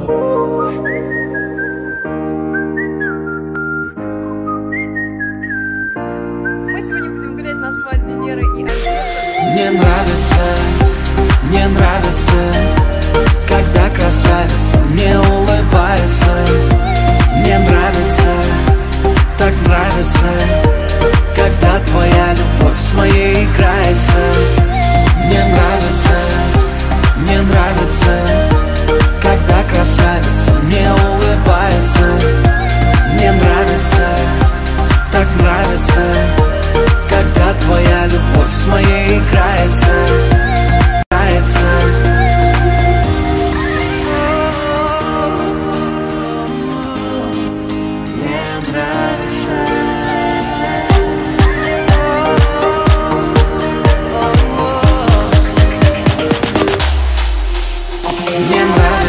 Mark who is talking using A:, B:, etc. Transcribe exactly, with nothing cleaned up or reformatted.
A: Мы сегодня будем гулять на свадьбе Леры и Альберта.
B: Мне нравится, мне нравится, когда красавица мне улыбается. Мне нравится, так нравится, когда твоя любовь с моей играется. Мне нравится, мне нравится, когда красавица мне улыбается. Мне нравится, так нравится, когда твоя любовь с моей играется. Играется. Мне нравится. Мне нравится.